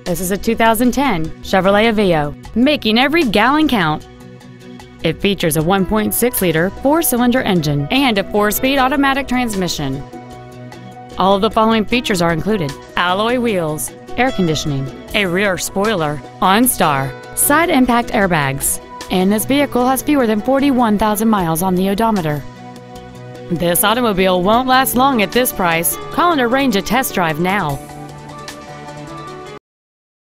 This is a 2010 Chevrolet Aveo, making every gallon count. It features a 1.6-liter four-cylinder engine and a 4-speed automatic transmission. All of the following features are included: alloy wheels, air conditioning, a rear spoiler, OnStar, side impact airbags, and this vehicle has fewer than 41,000 miles on the odometer. This automobile won't last long at this price. Call and arrange a test drive now.